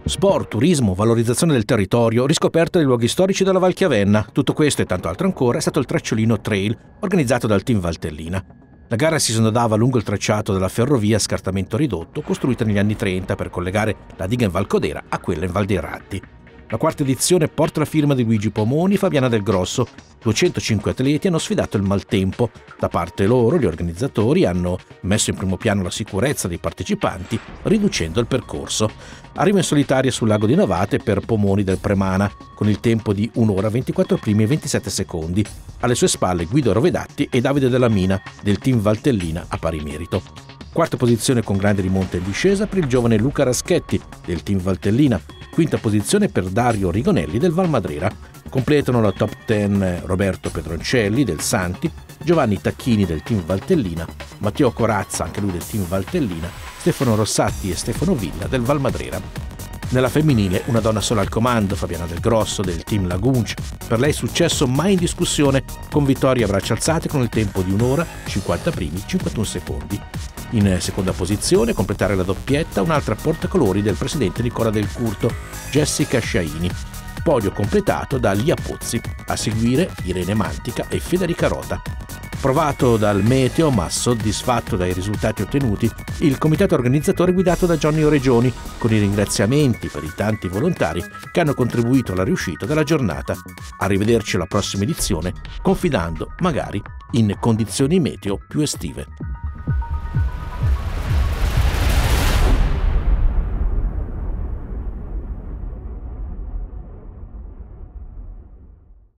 Sport, turismo, valorizzazione del territorio, riscoperta dei luoghi storici della Val Chiavenna. Tutto questo e tanto altro ancora è stato il Tracciolino Trail, organizzato dal Team Valtellina. La gara si snodava lungo il tracciato della ferrovia a scartamento ridotto, costruita negli anni 30 per collegare la diga in Val Codera a quella in Val dei Ratti. La quarta edizione porta la firma di Luigi Pomoni e Fabiana Del Grosso. 205 atleti hanno sfidato il maltempo. Da parte loro, gli organizzatori hanno messo in primo piano la sicurezza dei partecipanti, riducendo il percorso. Arriva in solitaria sul lago di Navate per Pomoni del Premana, con il tempo di 1 ora 24 primi e 27 secondi. Alle sue spalle Guido Rovedatti e Davide Della Mina, del Team Valtellina a pari merito. Quarta posizione con grande rimonta in discesa per il giovane Luca Raschetti, del Team Valtellina. Quinta posizione per Dario Rigonelli del Valmadrera. Completano la top 10 Roberto Pedroncelli del Santi, Giovanni Tacchini del Team Valtellina, Matteo Corazza, anche lui del Team Valtellina, Stefano Rossatti e Stefano Villa del Valmadrera. Nella femminile una donna sola al comando, Fabiana Del Grosso del Team Lagunch. Per lei successo mai in discussione, con vittorie a braccia alzate con il tempo di 1 ora 50 primi 51 secondi. In seconda posizione, a completare la doppietta, un'altra portacolori del presidente Nicola Del Curto, Jessica Sciaini. Podio completato da Lia Pozzi, a seguire Irene Mantica e Federica Rota. Provato dal meteo ma soddisfatto dai risultati ottenuti, il comitato organizzatore guidato da Johnny Oregioni, con i ringraziamenti per i tanti volontari che hanno contribuito alla riuscita della giornata. Arrivederci alla prossima edizione, confidando magari in condizioni meteo più estive.